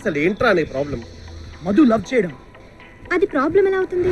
అసలు ఏంట్రా నీ ప్రాబ్లం? మధు లవ్ చేయడం. అది ప్రాబ్లం ఎలా అవుతుంది?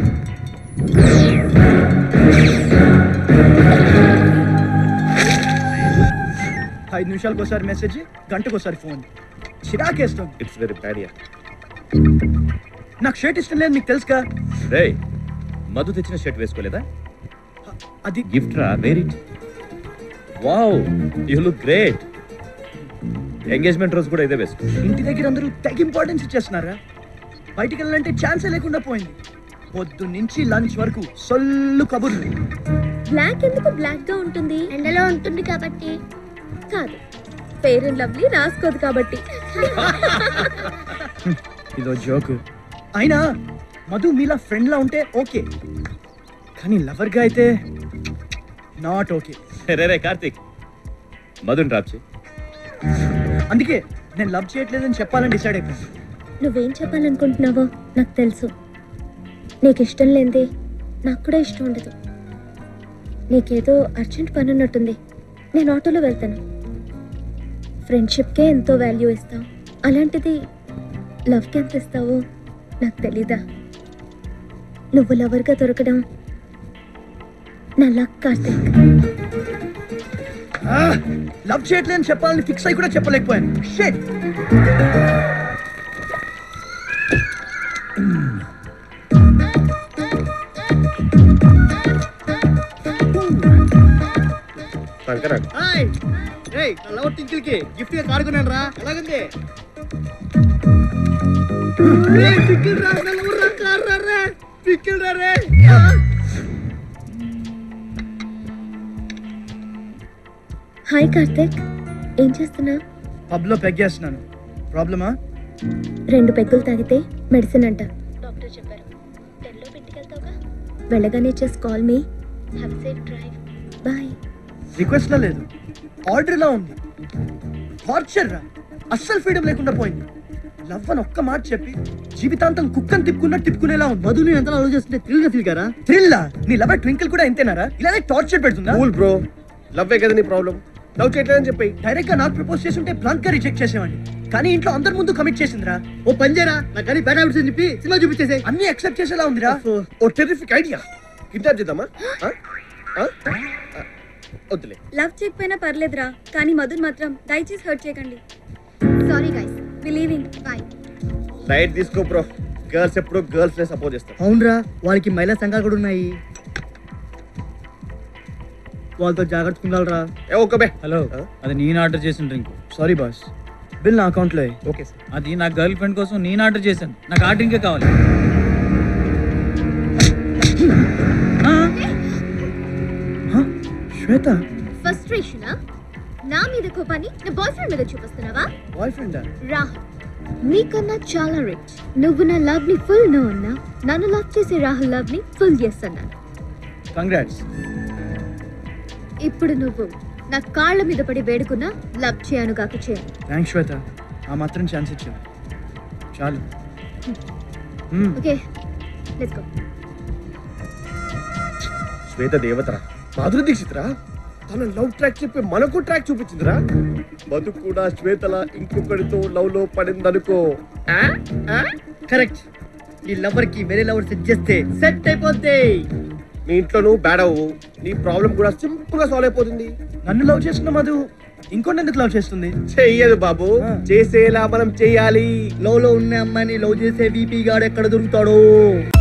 ఐదు నిమిషాలకు ఒకసారి మెసేజ్, గంటకు ఒకసారి ఫోన్. చిరాకేస్తుంది. It's very bad yeah. నాకు షర్ట్ ఇష్టం లేదు, నీకు తెలుసుగా. రే, మధు తెచ్చిన షర్ట్ వేసుకోలేదా? అది గిఫ్ట్ రా, wear it. Wow, you look great. Engagement రోజు కూడా ఇదే వేసుకో. ఇంటి దగ్గర అందరూ తెగ ఇంపార్టెన్స్ ఇచ్చేస్తున్నారా? బయటికి వెళ్ళాలంటే ఛాన్సే లేకుండా పోయింది. పొద్దు నుంచి లంచ్ వరకు సొల్లు కబుర్లు. బ్లాక్ ఎందుకు బ్లాక్ గా ఉంటుంది? ఎండలో ఉంటుంది కాబట్టి కాదు, ఫెయిర్ అండ్ లవ్లీ రాసుకోదు కాబట్టి. ఇదో జోక్. అయినా మధు మీలా ఫ్రెండ్ లా ఉంటే ఓకే, కానీ లవర్ గా అయితే నాట్ ఓకే. రే కార్తీక్, మధుని డ్రాప్ చేయి. అందుకే నేను లవ్ చేయట్లేదని చెప్పాలని డిసైడ్ అయిపోయాను. నువ్వేం చెప్పాలనుకుంటున్నావో నాకు తెలుసు. నీకు ఇష్టం లేనిదే నాకు కూడా ఇష్టం ఉండదు. నీకేదో అర్జెంట్ పని ఉన్నట్టుంది. నేను ఆటోలో వెళ్తాను. ఫ్రెండ్షిప్కే ఎంతో వాల్యూ ఇస్తావు, అలాంటిది లవ్కి ఎంత ఇస్తావో నాకు తెలీదా? నువ్వు లవర్గా దొరకడం నా లక్ కార్తీక్. లవ్ చేయట్లేదని చెప్పాలని ఫిక్స్ అయి కూడా చెప్పలేకపోయాను. షిట్. హాయ్ రేయ్, నా లవ్ టింకిల్ కి గిఫ్ట్ గా కాడుకున్నాను రా. ఎలాగుంది? రేయ్ టింకిల్ రా, నా లవ్ రా, కార్ రా రే. టింకిల్ రా రే. హాయ్ కార్తీక్, ఏం చేస్తున్నా? పబ్ లో పెగ్గేస్తున్నాను. ప్రాబ్లమా? 2 పెగ్గులు తాగితే మెడిసిన్ అంట, డాక్టర్ చెప్పారు. 10లో ఇంటికెళ్తావుగా, వెళ్ళగానే just call me. Have a safe drive. Bye. Request లా లేదు, ఆర్డర్ లా ఉంది. టార్చర్ రా, అస్సలు ఫ్రీడమ్ లేకుండా పోయింది. లవ్ అని ఒక్క మాట చెప్పి జీవితాంతం కుక్కని తిప్పుకునేలా ఉంది. మధుని ఎంత లవ్ చేస్తుంటే థ్రిల్ గా ఫీల్ కారా? థ్రిల్లా? నీ లవ్ ట్వింకిల్ కూడా ఇంతేనారా? ఇలానే టార్చర్ పెడుతుందా? కూల్ బ్రో, లవ్ కదా నీ ప్రాబ్లం. లవ్ చేయట్లేదని చెప్పి డైరెక్ట్ గా నాకు ప్రపోజ్ చేస్తుంటే బ్లాంక్ గా రిజెక్ట్ చేసేవాడిని. కానీ ఇంట్లో అందరి ముందు కమిట్ చేసిందిరా. ఓ పని చేయరా, నాకు కానీ బ్యాడ్ హ్యాబిట్స్ అని చెప్పి సినిమా చూపించేసే. అన్ని యాక్సెప్ట్ చేసేలా ఉందిరా. ఓ టెర్రిఫిక్ ఐడియా. కిడ్నాప్ చేద్దామా? వద్దులే. లవ్ చేయకపోయినా పర్లేదురా, కానీ మధుర్ మాత్రం దయచేసి హర్ట్ చేయకండి. Sorry guys, we leaving. Bye. Right తీసుకో బ్రో. గర్ల్స్ ఎప్పుడు గర్ల్స్ నే సపోర్ట్ చేస్తారు. అవునరా, వాళ్ళకి మహిళా సంఘాలు కూడా ఉన్నాయి. వాళ్ళతో జాగ్రత్తగా ఉండాలిరా. ఓకే బే. హలో, అది నేను ఆర్డర్ చేసిన డ్రింక్. సారీ బాస్, బిల్ నా అకౌంట్ లో. Okay sir. అది నా గర్ల్ ఫ్రెండ్ కోసం నేను ఆర్డర్ చేశాను. నాకు ఆ డ్రింకే కావాలి. శ్వేత, ఫ్రస్ట్రేషనా? నా మీద కోపాన్ని నా బాయ్ ఫ్రెండ్ మీద చూపిస్తున్నావా? బాయ్ ఫ్రెండా? రాహుల్ నీకన్నా చాలా రిచ్. నువ్వు నా లవ్ ని ఫుల్ నో అన్నా, నన్ను లవ్ చేసే రాహుల్ లవ్ ని ఫుల్ ఎస్ అన్నాను. కంగ్రాట్స్. ఇప్పుడు నువ్వు నా కాళ్ళ మీద పడి వేడుకున్నా లవ్ చేయను కాక చేయను. థ్యాంక్స్ శ్వేత, ఆ మాత్రం ఛాన్స్ ఇచ్చావు. చాలు. Okay, let's go. శ్వేత దేవతరా, మాధురి దీక్షిత్రా. తన లవ్ ట్రాక్ చెప్పి మనకు ట్రాక్ చూపించిందిరా. మధు కూడా శ్వేతల ఇంకొకరితో లవ్ లో పడిందనుకో. కరెక్ట్. ఈ లవర్ కి వేరే లవర్ సెట్ చేస్తే సెట్ అయిపోద్ది. నీ ఇంట్లో నువ్వు బ్యాడ్ అవ్వు, నీ ప్రాబ్లం కూడా సింపుల్ గా సాల్వ్ అయిపోతుంది. నన్ను లవ్ చేస్తున్న మధు ఇంకొన్ని ఎందుకు లవ్ చేస్తుంది? చెయ్యదు బాబు, చేసేలా మనం చెయ్యాలి. లవ్ లో ఉన్న అమ్మాయిని లవ్ చేసే వీపీ గాడు ఎక్కడ దొరుకుతాడో.